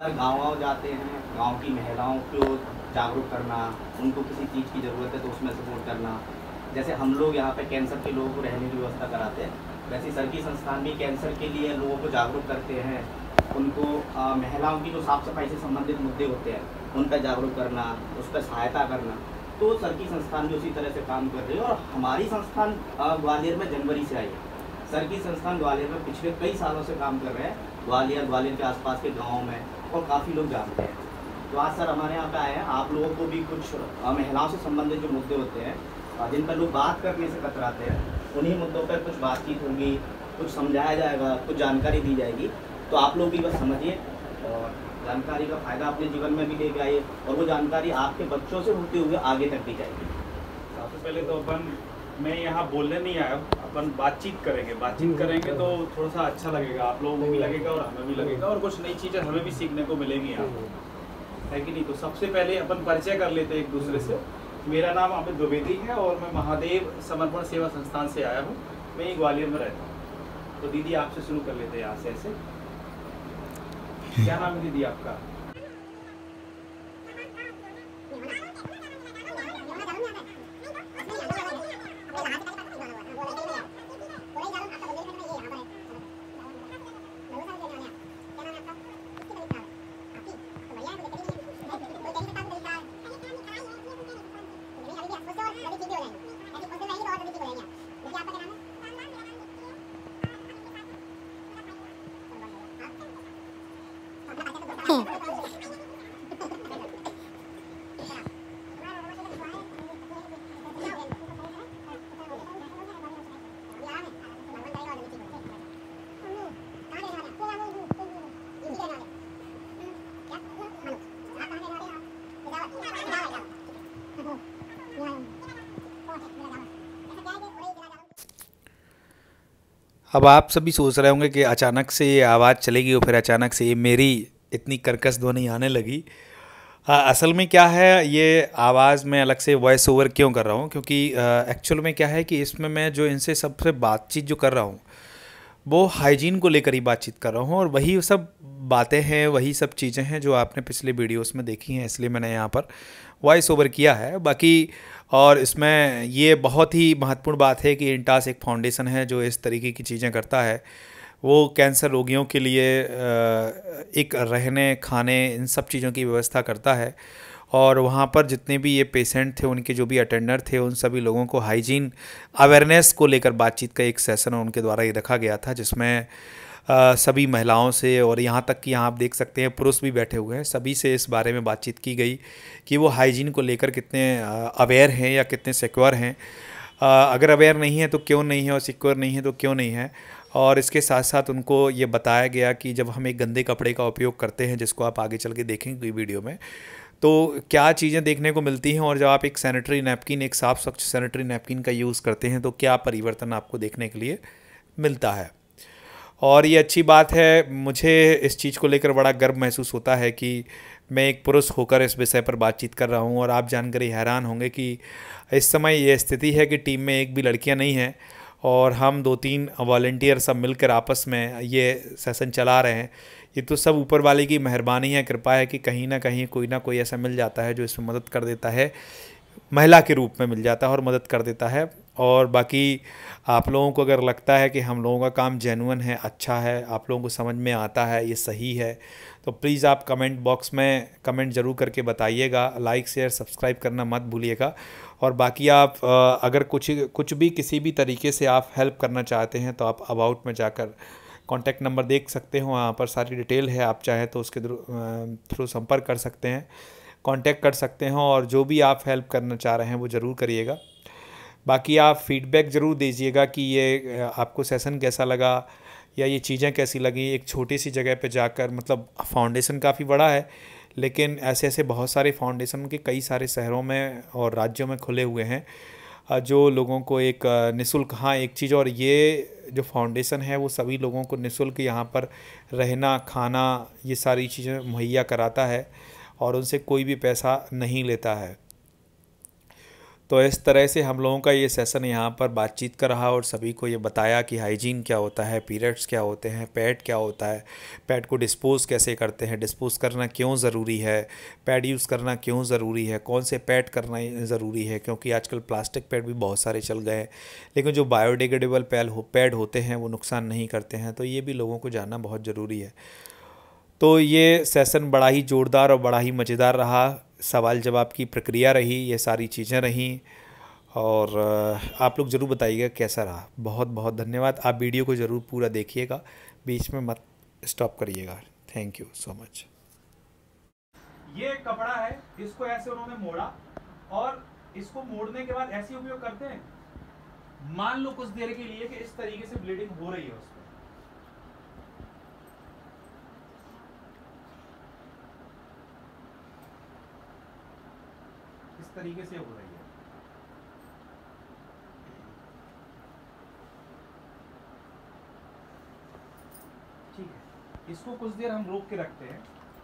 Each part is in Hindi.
गाँव-वाँव जाते हैं, गाँव की महिलाओं को जागरूक करना, उनको किसी चीज़ की ज़रूरत है तो उसमें सपोर्ट करना। जैसे हम लोग यहाँ पे कैंसर के लोगों को रहने की व्यवस्था कराते हैं, वैसे सरकी संस्थान भी कैंसर के लिए लोगों को जागरूक करते हैं। उनको महिलाओं की जो साफ-सफाई से संबंधित मुद्दे होते हैं, उन पे जागरूक करना, उस पे सहायता करना। तो सरकी संस्थान भी उसी तरह से काम कर रही है और हमारी संस्थान ग्वालियर में जनवरी से आई है। सरकी संस्थान ग्वालियर में पिछले कई सालों से काम कर रहे हैं, ग्वालियर के आसपास के गाँवों में, और काफ़ी लोग जानते हैं। तो आज सर हमारे यहाँ पे आए हैं, आप लोगों को भी कुछ महिलाओं से संबंधित जो मुद्दे होते हैं, जिन पर लोग बात करने से कतराते हैं, उन्हीं मुद्दों पर कुछ बातचीत होगी, कुछ समझाया जाएगा, कुछ जानकारी दी जाएगी। तो आप लोग भी बस समझिए और जानकारी का फ़ायदा अपने जीवन में भी लेके आइए, और वो जानकारी आपके बच्चों से होते हुए आगे तक भी जाएगी। सबसे पहले तो मैं यहाँ बोलने नहीं आया, अपन बातचीत करेंगे तो थोड़ा सा अच्छा लगेगा, आप लोगों को भी लगेगा और हमें भी लगेगा, और कुछ नई चीज़ें हमें भी सीखने को मिलेंगी यहाँ, है कि नहीं। तो सबसे पहले अपन परिचय कर लेते हैं एक दूसरे से। मेरा नाम अमित द्विवेदी है और मैं महादेव समर्पण सेवा संस्थान से आया हूँ, मैं ग्वालियर में रहता हूँ। तो दीदी आपसे शुरू कर लेते हैं यहाँ से ऐसे। क्या नाम है दीदी आपका? अब आप सभी सोच रहे होंगे कि अचानक से ये आवाज़ चलेगी और फिर अचानक से ये मेरी इतनी कर्कश ध्वनि आने लगी। असल में क्या है, ये आवाज़ मैं अलग से वॉइस ओवर क्यों कर रहा हूँ, क्योंकि एक्चुअल में क्या है कि इसमें मैं जो इनसे सबसे बातचीत जो कर रहा हूँ वो हाइजीन को लेकर ही बातचीत कर रहा हूँ, और वही सब बातें हैं, वही सब चीज़ें हैं जो आपने पिछले वीडियोस में देखी हैं, इसलिए मैंने यहाँ पर वॉइस ओवर किया है। बाकी और इसमें ये बहुत ही महत्वपूर्ण बात है कि इंटास एक फाउंडेशन है जो इस तरीके की चीज़ें करता है। वो कैंसर रोगियों के लिए एक रहने खाने इन सब चीज़ों की व्यवस्था करता है, और वहाँ पर जितने भी ये पेशेंट थे, उनके जो भी अटेंडर थे, उन सभी लोगों को हाइजीन अवेयरनेस को लेकर बातचीत का एक सेशन उनके द्वारा ही रखा गया था, जिसमें सभी महिलाओं से, और यहाँ तक कि यहाँ आप देख सकते हैं पुरुष भी बैठे हुए हैं, सभी से इस बारे में बातचीत की गई कि वो हाइजीन को लेकर कितने अवेयर हैं या कितने सिक्योर हैं। अगर अवेयर नहीं है तो क्यों नहीं है, और सिक्योर नहीं है तो क्यों नहीं है। और इसके साथ साथ उनको ये बताया गया कि जब हम एक गंदे कपड़े का उपयोग करते हैं, जिसको आप आगे चल के देखेंगे वीडियो में, तो क्या चीज़ें देखने को मिलती हैं, और जब आप एक सैनिटरी नैपकिन, एक साफ़ स्वच्छ सैनिटरी नैपकिन का यूज़ करते हैं तो क्या परिवर्तन आपको देखने के लिए मिलता है। और ये अच्छी बात है, मुझे इस चीज़ को लेकर बड़ा गर्व महसूस होता है कि मैं एक पुरुष होकर इस विषय पर बातचीत कर रहा हूँ। और आप जानकर ही हैरान होंगे कि इस समय ये स्थिति है कि टीम में एक भी लड़कियाँ नहीं हैं, और हम 2-3 वॉलंटियर सब मिलकर आपस में ये सेशन चला रहे हैं। ये तो सब ऊपर वाले की मेहरबानी है, कृपा है कि कहीं ना कहीं कोई ना कोई ऐसा मिल जाता है जो इसमें मदद कर देता है, महिला के रूप में मिल जाता है और मदद कर देता है। और बाकी आप लोगों को अगर लगता है कि हम लोगों का काम जेन्युइन है, अच्छा है, आप लोगों को समझ में आता है, ये सही है, तो प्लीज़ आप कमेंट बॉक्स में कमेंट ज़रूर करके बताइएगा। लाइक शेयर सब्सक्राइब करना मत भूलिएगा। और बाकी आप अगर कुछ भी किसी भी तरीके से आप हेल्प करना चाहते हैं तो आप अबाउट में जाकर कॉन्टैक्ट नंबर देख सकते हो, वहाँ पर सारी डिटेल है, आप चाहे तो उसके थ्रू संपर्क कर सकते हैं, कांटेक्ट कर सकते हैं, और जो भी आप हेल्प करना चाह रहे हैं वो ज़रूर करिएगा। बाकी आप फीडबैक ज़रूर दीजिएगा कि ये आपको सेशन कैसा लगा या ये चीज़ें कैसी लगी। एक छोटी सी जगह पे जाकर, मतलब फाउंडेशन काफ़ी बड़ा है, लेकिन ऐसे ऐसे बहुत सारे फाउंडेशन के कई सारे शहरों में और राज्यों में खुले हुए हैं, जो लोगों को एक निःशुल्क, हाँ एक चीज़, और ये जो फाउंडेशन है वो सभी लोगों को निःशुल्क यहाँ पर रहना खाना ये सारी चीज़ें मुहैया कराता है, और उनसे कोई भी पैसा नहीं लेता है। तो इस तरह से हम लोगों का ये सेशन यहाँ पर बातचीत का रहा और सभी को ये बताया कि हाइजीन क्या होता है, पीरियड्स क्या होते हैं, पैड क्या होता है, पैड को डिस्पोज़ कैसे करते हैं, डिस्पोज़ करना क्यों ज़रूरी है, पैड यूज़ करना क्यों ज़रूरी है, कौन से पैड करना ज़रूरी है, क्योंकि आजकल प्लास्टिक पैड भी बहुत सारे चल गए हैं, लेकिन जो बायोडिग्रेडेबल पैड होते हैं वो नुकसान नहीं करते हैं। तो ये भी लोगों को जानना बहुत ज़रूरी है। तो ये सेशन बड़ा ही ज़ोरदार और बड़ा ही मज़ेदार रहा, सवाल जवाब की प्रक्रिया रही, ये सारी चीज़ें रहीं, और आप लोग ज़रूर बताइएगा कैसा रहा। बहुत बहुत धन्यवाद। आप वीडियो को ज़रूर पूरा देखिएगा, बीच में मत स्टॉप करिएगा। Thank you so much. ये कपड़ा है, इसको ऐसे उन्होंने मोड़ा और इसको मोड़ने के बाद ऐसे उपयोग करते हैं। मान लो कुछ देर के लिए कि इस तरीके से ब्लीडिंग हो रही है उसमें, इस तरीके से हो रही है। ठीक है, इसको कुछ देर हम रोक के रखते हैं।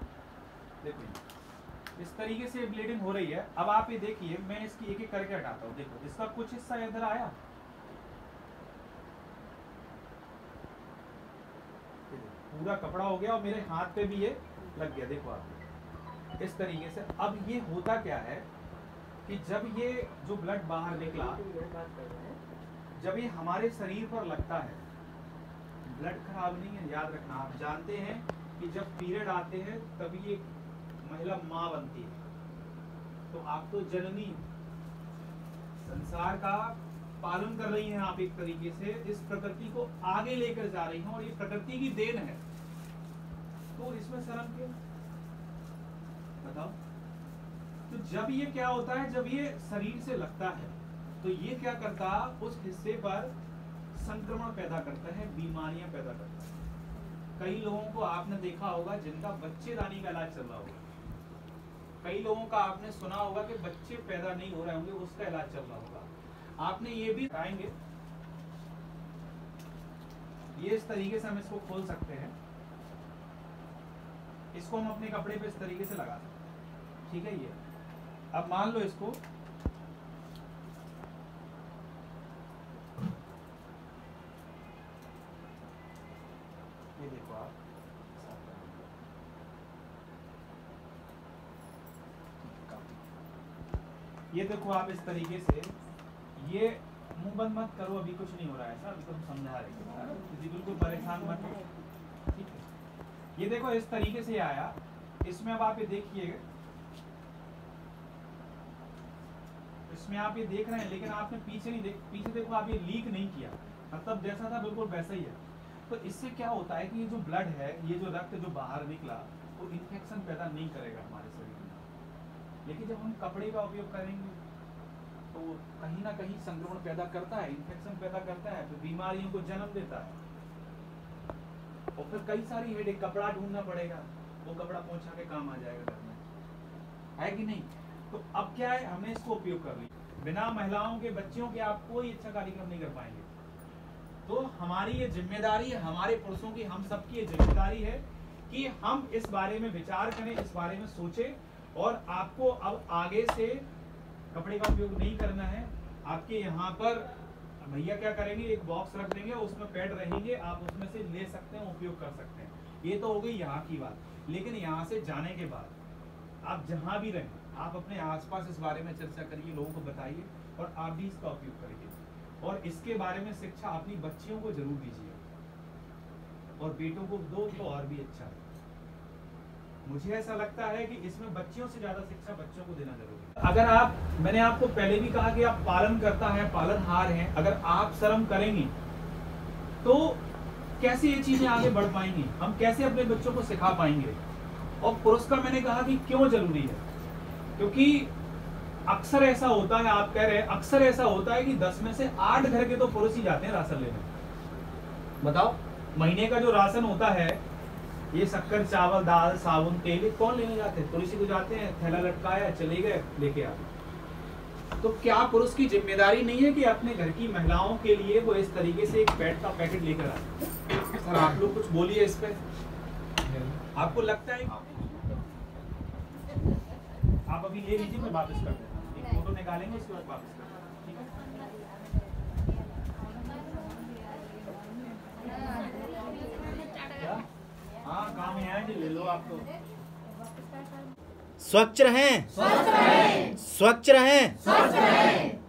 देखो इस तरीके से ब्लीडिंग हो रही है। अब आप ये देखिए, मैं इसकी एक एक करके हटाता हूँ। देखो इसका कुछ हिस्सा इधर आया, पूरा कपड़ा हो गया और मेरे हाथ पे भी ये लग गया। देखो आप इस तरीके से। अब ये होता क्या है कि जब ये जो ब्लड बाहर निकला, जब ये हमारे शरीर पर लगता है, ब्लड खराब नहीं है, याद रखना। आप जानते हैं कि जब पीरियड आते हैं तभी एक महिला माँ बनती है। तो आप तो जननी, संसार का पालन कर रही हैं आप, एक तरीके से इस प्रकृति को आगे लेकर जा रही हैं और ये प्रकृति की देन है। तो इसमें शर्म क्यों, बताओ। तो जब ये क्या होता है, जब ये शरीर से लगता है तो ये क्या करता, उस हिस्से पर संक्रमण पैदा करता है, बीमारियां पैदा करता है। कई लोगों को आपने देखा होगा जिनका बच्चेदानी का इलाज चल रहा होगा, कई लोगों का आपने सुना होगा कि बच्चे पैदा नहीं हो रहे होंगे, उसका इलाज चल रहा होगा। आपने ये भी आएंगे, ये इस तरीके से हम इसको खोल सकते हैं, इसको हम अपने कपड़े पे इस तरीके से लगा सकते हैं। ठीक है, ये अब मान लो इसको ये देखो आप, ये देखो आप इस तरीके से, ये मुंह बंद मत करो, अभी कुछ नहीं हो रहा है ऐसा, अभी तो हम समझा रहे हैं, किसी बिल्कुल परेशान मत हो। ठीक है, ये देखो इस तरीके से आया। इसमें अब आप ये देखिए, इसमें आप ये देख रहे हैं, लेकिन आपने पीछे नहीं पीछे देखो आप, ये लीक नहीं किया, मतलब जैसा था बिल्कुल वैसा ही है। तो इससे क्या होता है कि ये जो ब्लड है, ये जो रक्त जो बाहर निकला, वो इन्फेक्शन पैदा नहीं करेगा हमारे शरीर में। लेकिन जब हम कपड़े का उपयोग करेंगे तो कहीं ना कहीं संक्रमण पैदा करता है, इन्फेक्शन पैदा करता है, फिर बीमारियों को जन्म देता है, और फिर कई सारी हेडेक। कपड़ा ढूंढना पड़ेगा, वो कपड़ा पहुंचा के काम आ जाएगा घर में, है कि नहीं। तो अब क्या है, हमने इसको उपयोग कर लिया। बिना महिलाओं के, बच्चियों के आप कोई अच्छा कार्यक्रम नहीं कर पाएंगे। तो हमारी ये जिम्मेदारी है, हमारे पुरुषों की, हम सबकी ये जिम्मेदारी है कि हम इस बारे में विचार करें, इस बारे में सोचें, और आपको अब आगे से कपड़े का उपयोग नहीं करना है। आपके यहाँ पर भैया क्या करेंगे, एक बॉक्स रख देंगे, उसमें पैड रहेंगे, आप उसमें से ले सकते हैं, उपयोग कर सकते हैं। ये तो हो गई यहाँ की बात। लेकिन यहाँ से जाने के बाद आप जहाँ भी रहें, आप अपने आसपास इस बारे में चर्चा करिए, लोगों को बताइए, और आप भी इसका उपयोग करिए, और इसके बारे में शिक्षा अपनी बच्चियों को जरूर दीजिए, और बेटों को दो तो और भी अच्छा है। मुझे ऐसा लगता है कि इसमें बच्चियों से ज्यादा शिक्षा बच्चों को देना जरूरी है। अगर आप, मैंने आपको पहले भी कहा कि आप पालन करता है, पालनहार हैं, अगर आप शर्म करेंगी तो कैसे ये चीजें आगे बढ़ पाएंगी, हम कैसे अपने बच्चों को सिखा पाएंगे। और पुरुष का मैंने कहा कि क्यों जरूरी है, क्योंकि अक्सर ऐसा होता है, आप कह रहे हैं, अक्सर ऐसा होता है कि 10 में से 8 घर के तो पुरुष ही जाते हैं राशन लेने। बताओ, महीने का जो राशन होता है, ये शक्कर, चावल, दाल, साबुन, तेल, कौन लेने जाते हैं? पुरुष ही तो जाते हैं, थैला लटकाया, चले गए, लेके आ गए। तो क्या पुरुष की जिम्मेदारी नहीं है कि अपने घर की महिलाओं के लिए वो इस तरीके से एक पैड का पैकेट लेकर आए? सर आप लोग कुछ बोलिए इस पे। आपको लगता है, आप अभी ले लीजिए, मैं वापस कर देता हूँ। निकालेंगे उसके बाद वापस कर देंगे, ठीक है क्या? हाँ काम है जी, ले लो आप तो। स्वच्छ रहें, स्वच्छ रहें, स्वच्छ रहें।